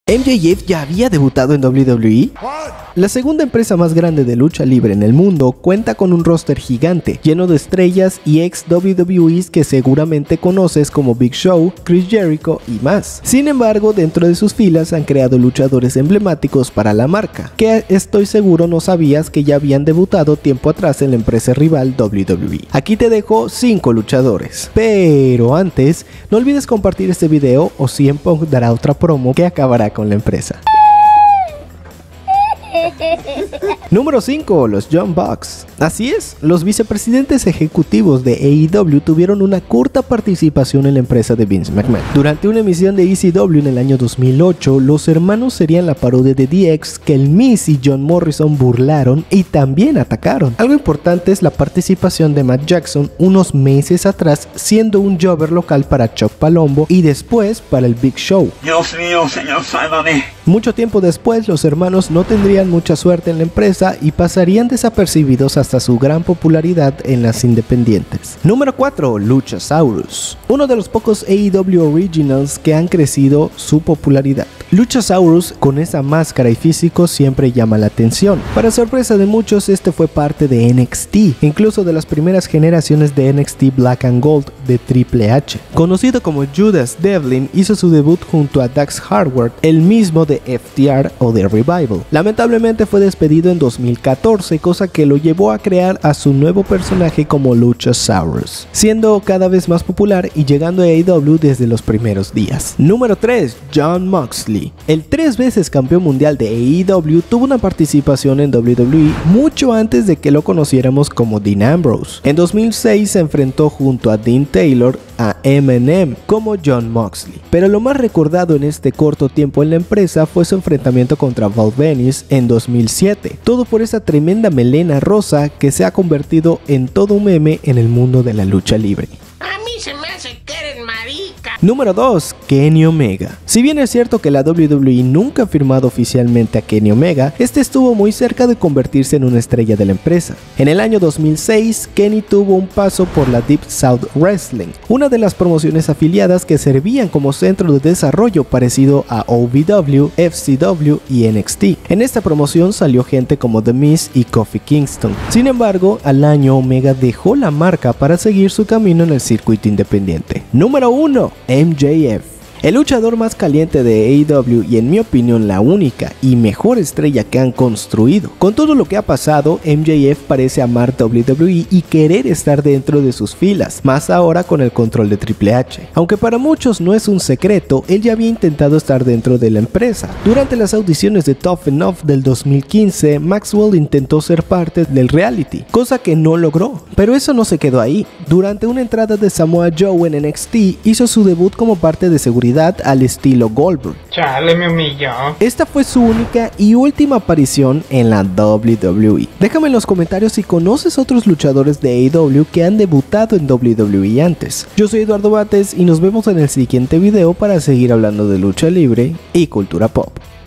¿MJF ya había debutado en WWE? La segunda empresa más grande de lucha libre en el mundo cuenta con un roster gigante, lleno de estrellas y ex WWEs que seguramente conoces como Big Show, Chris Jericho y más. Sin embargo, dentro de sus filas han creado luchadores emblemáticos para la marca, que estoy seguro no sabías que ya habían debutado tiempo atrás en la empresa rival WWE. Aquí te dejo 5 luchadores, pero antes, no olvides compartir este video o CM Punk dará otra promo que acabará con la empresa. Número 5. Los Young Bucks. Así es, los vicepresidentes ejecutivos de AEW tuvieron una corta participación en la empresa de Vince McMahon. Durante una emisión de ECW en el año 2008, los hermanos serían la parodia de DX que el Miz y John Morrison burlaron y también atacaron. Algo importante es la participación de Matt Jackson unos meses atrás, siendo un jobber local para Chuck Palumbo y después para el Big Show. Dios mío, señor, sálvame. Mucho tiempo después, los hermanos no tendrían mucha suerte en la empresa y pasarían desapercibidos hasta su gran popularidad en las independientes. Número 4. Luchasaurus. Uno de los pocos AEW Originals que han crecido su popularidad. Luchasaurus, con esa máscara y físico, siempre llama la atención. Para sorpresa de muchos, este fue parte de NXT, incluso de las primeras generaciones de NXT Black and Gold de Triple H. Conocido como Judas Devlin, hizo su debut junto a Dax Harwood, el mismo de FTR o The Revival. Lamentablemente fue despedido en 2014, cosa que lo llevó a crear a su nuevo personaje como Luchasaurus, siendo cada vez más popular y llegando a AEW desde los primeros días. Número 3. Jon Moxley. El 3 veces campeón mundial de AEW tuvo una participación en WWE mucho antes de que lo conociéramos como Dean Ambrose. En 2006 se enfrentó junto a Dean Taylor a MNM como Jon Moxley, pero lo más recordado en este corto tiempo en la empresa fue su enfrentamiento contra Val Venis en 2007, todo por esa tremenda melena rosa que se ha convertido en todo un meme en el mundo de la lucha libre. Número 2. Kenny Omega. Si bien es cierto que la WWE nunca ha firmado oficialmente a Kenny Omega, este estuvo muy cerca de convertirse en una estrella de la empresa. En el año 2006, Kenny tuvo un paso por la Deep South Wrestling, una de las promociones afiliadas que servían como centro de desarrollo parecido a OVW, FCW y NXT. En esta promoción salió gente como The Miz y Kofi Kingston. Sin embargo, al año Omega dejó la marca para seguir su camino en el circuito independiente. Número 1. MJF. El luchador más caliente de AEW y en mi opinión la única y mejor estrella que han construido. Con todo lo que ha pasado, MJF parece amar WWE y querer estar dentro de sus filas, más ahora con el control de Triple H. Aunque para muchos no es un secreto, él ya había intentado estar dentro de la empresa. Durante las audiciones de Tough Enough del 2015, Maxwell intentó ser parte del reality, cosa que no logró. Pero eso no se quedó ahí. Durante una entrada de Samoa Joe en NXT, hizo su debut como parte de seguridad al estilo Goldberg. Chale, me humilló. Esta fue su única y última aparición en la WWE. Déjame en los comentarios si conoces otros luchadores de AEW que han debutado en WWE antes. Yo soy Eduardo Bates y nos vemos en el siguiente video para seguir hablando de lucha libre y cultura pop.